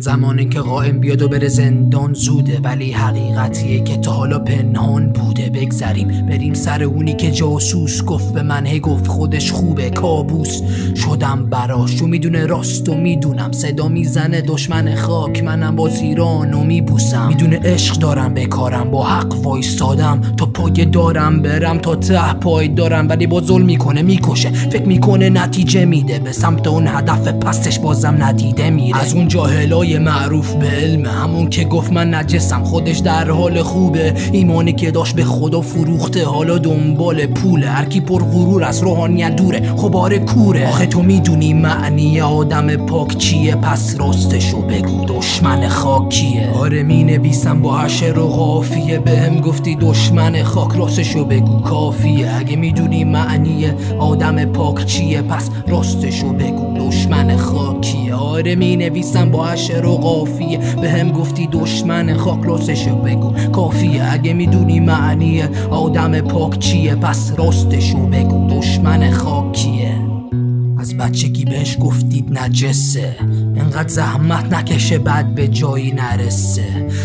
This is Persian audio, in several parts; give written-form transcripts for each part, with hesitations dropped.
زمانی که قائم بیاد و بره زندان زوده، ولی حقیقتیه که تا حالا پنهان بوده. بگذریم بریم سر اونی که جاسوس گفت به من، هی گفت خودش خوبه، کابوس شدم براش و میدونه راست و میدونم صدا میزنه دشمن خاک، منم با زیرانو میبوسم. میدونه عشق دارم به کارم، با حق وایستادم تا پای دارم برم تا ته پای دارم، ولی با ظلم میکنه میکشه، فکر میکنه نتیجه میده، به سمت اون هدف پستش بازم ندیده میره. از اون جاهلای معروف به علم، همون که گفت من نجسم خودش در حال خوبه، ایمانی که داشت به خدا فروخته حالا دنبال پوله. هر کی پر غرور از روحانیت دوره، خب آره کوره. آخه تو میدونی معنی آدم پاک چیه؟ پس راستشو بگو دشمن خاکیه. آره مینویسم با حشر و قافیه، بهم گفتی دشمن خاک، راستشو بگو کافیه. اگه میدونی معنی آدم پاک چیه پس راستشو بگو دشمن خاکیه. آره مینویسم با حشر و قافیه، بهم گفتی دشمن خاک، راستشو بگو کافیه. اگه میدونی معنی آدم پاک چیه پس راستشو بگو دشمن خاکیه. از بچگی بهش گفتید نجسه، انقدر زحمت نکشه بعد به جایی نرسه.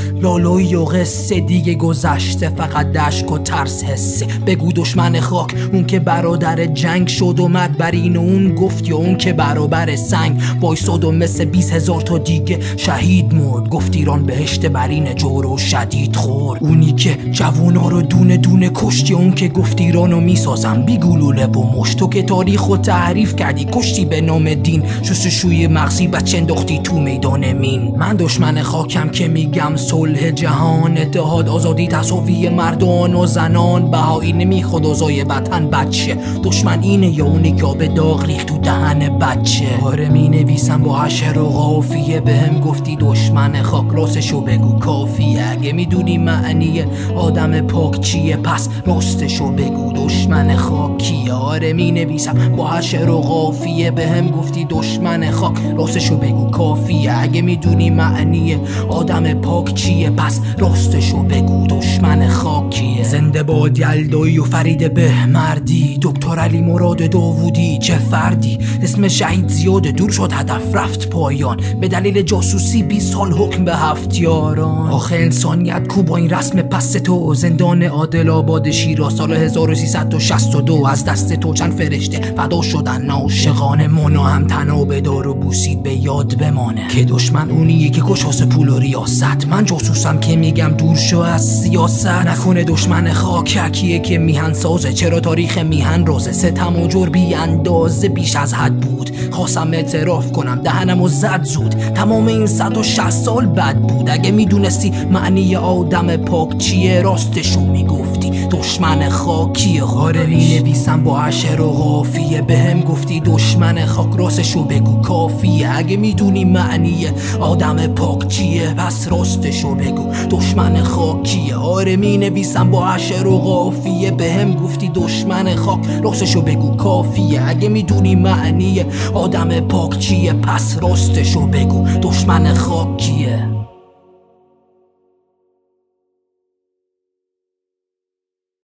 لالوی و قصه دیگه گذشته، فقط دشک و ترس حسه. بگو دشمن خاک، اون که برادر جنگ شد اومد بر این و اون گفت، یا اون که برابر سنگ وایساد و مثل 20,000 تا دیگه شهید مرد. گفت ایران بهشت برین جور و شدید خور. اونی که جوونا رو دونه دونه کشتی، اون که گفت ایرانو میسازم بی گلوله و مشت. تو که تاریخو تعریف کردی کشتی به نام دین، شستشوی مغزی بچه انداختی تو میدان مین. من دشمن خاکم که میگم صلح جهان، اتحاد آزادی تساوی مردان و زنان. بهایی نمیخواد اوضاع وطن بچه، دشمن اینه یا اونی که به داغ ریخت تو دهن بچه. آره مینویسم با حشر و قافیه، بهم گفتی دشمن خاک، راستشو بگو کافیه. اگه میدونی معنی آدم پاک چیه پس راستشو بگو دشمن خاکیه. آره مینویسم با حشر و قافیه، بهم گفتی دشمن خاک، راستشو بگو کافیه. اگه میدونی معنی آدم پاک چیه پس راستشو بگو دشمن خاکیه. زنده باد یلدایی و فرید بهمردی، دکتر علی مراد داوودی، چه فردی. اسم شهید زیاده، دور شد هدف رفت پایان، به دلیل جاسوسی 20 سال حکم به 7 یاران. آخه انسانیت کو با این رسم پس تو؟ زندان عادل آباد شیراز سال 1362، از دست تو چند فرشته فدا شدن عاشقان مانا. هم تنها بدار و بوسید به یاد بمانه که دشمن اونیه که کش واسه پول و ریاست. من جاسوسم که میگم دور شو از سیاست. نکنه دشمن خاک کیه که میهن سازه؟ چرا تاریخ میهن رازه؟ ستم و جور بی اندازه بیش از حد بود. خواستم اعتراف کنم دهنمو زد زود، تمام این 160 سال بد بود. اگه میدونستی معنی آدم پاک چیه راستشو میگفتی دشمن خاکیه. آره مینویسم با حشر و قافیه، بهم گفتی دشمن خاک، راستشو بگو کافیه. اگه میدونی معنی آدم پاک چیه پس راستشو بگو دشمن خاکیه. آره مینویسم با حشر و قافیه، بهم گفتی دشمن خاک، راستشو بگو کافیه. اگه میدونی معنی آدم پاک چیه پس راستشو بگو دشمن خاکیه.